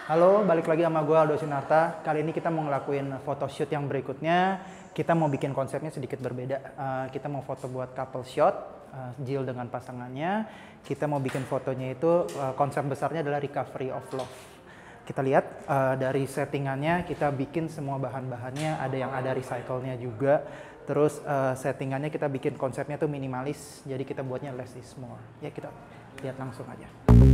Halo, balik lagi sama gue Aldo Sinarta. Kali ini kita mau ngelakuin photoshoot yang berikutnya. Kita mau bikin konsepnya sedikit berbeda. Kita mau foto buat couple shot, Jill dengan pasangannya. Kita mau bikin fotonya itu, konsep besarnya adalah recovery of love. Kita lihat dari settingannya, kita bikin semua bahan-bahannya, ada yang ada recycle-nya juga. Terus settingannya kita bikin konsepnya tuh minimalis, jadi kita buatnya less is more. Ya kita lihat langsung aja.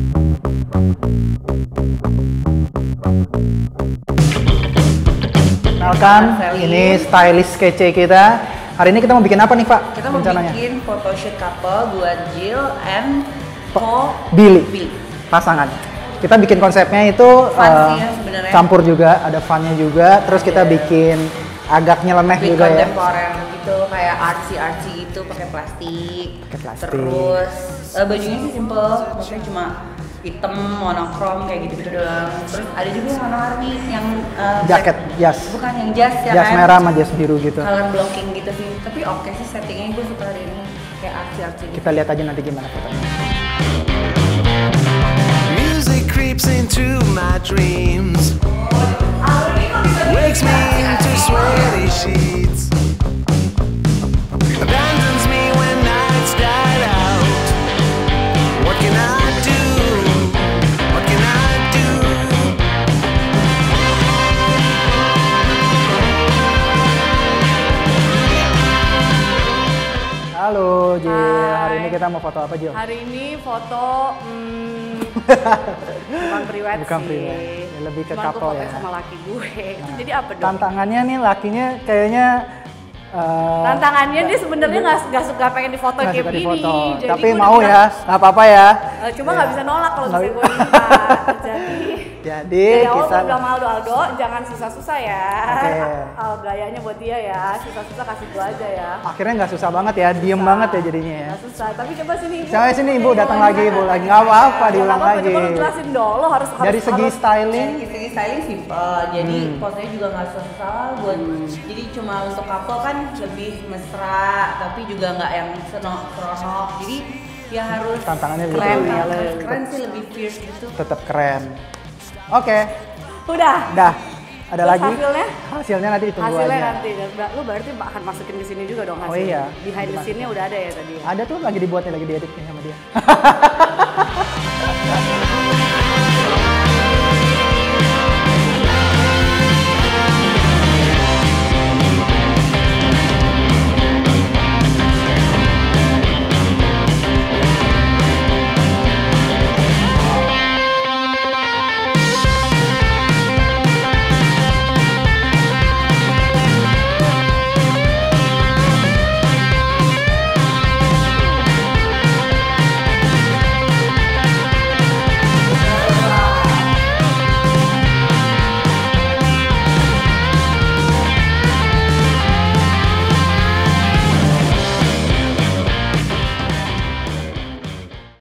Kenalkan, ini stylist kece kita. Hari ini kita mau bikin apa nih, Pak? Kita mau bikin photoshoot couple buat Jill and Billy. Pasangan. Kita bikin konsepnya itu campur juga, ada funnya juga. Terus kita bikin agak nyeleneh juga ya. Kontemporer gitu, kayak artsy gitu, pakai plastik. Terus bajunya sih simple, maksudnya cuma hitam, monokrom kayak gitu doang. Terus ada juga yang warna-warni yang jaket, jas. Bukan yang jas ya, jas kan? Merah sama jas biru gitu. Color blocking gitu sih. Tapi oke sih settingnya, gue suka hari ini kayak artsy gitu. Kita lihat aja nanti gimana fotonya. Music creeps into my dreams, wakes me into sweaty sheets, abandons me when nights died out. What can I do? What can I do? Halo Jill, hari ini kita mau foto apa Jill? Hari ini foto bukan priwet sih. Ya, lebih ke Cuman couple gue foto ya. sama laki gue. Nah, Jadi apa dong? Tantangannya nih lakinya kayaknya Tantangannya dia sebenarnya nggak suka pengen difoto nggak kayak suka begini. difoto. Jadi Tapi gue mau udah ya, nggak apa-apa ya. cuma nggak bisa nolak kalau misalnya gue minta. Jadi Dari awal kita gue bilang Aldo, jangan susah-susah ya. Oke. Gayanya buat dia ya, susah-susah kasih gue aja ya. akhirnya nggak susah banget ya, diem banget ya jadinya ya. Nggak susah, tapi coba sini Ibu. Coba sini Ibu, datang lagi Ibu, lagi nggak apa-apa, diulang Nggak apa-apa, lagi. Coba lu jelasin dong, lo harus Dari segi styling, Dari segi styling simple, jadi posenya juga nggak susah buat. Jadi cuma untuk couple kan lebih mesra, tapi juga nggak yang senok. Jadi ya harus Tantangannya keren, gitu. harus keren sih, lebih fierce gitu. tetap keren. Oke, Udah. dah. Ada Terus lagi? hasilnya? Hasilnya nanti ditunggu Hasilnya aja. nanti, lu berarti akan masukin ke sini juga dong hasilnya. Oh iya. Behind the scene-nya udah ada ya tadi. Ada tuh lagi dibuatnya, lagi diedit sama dia.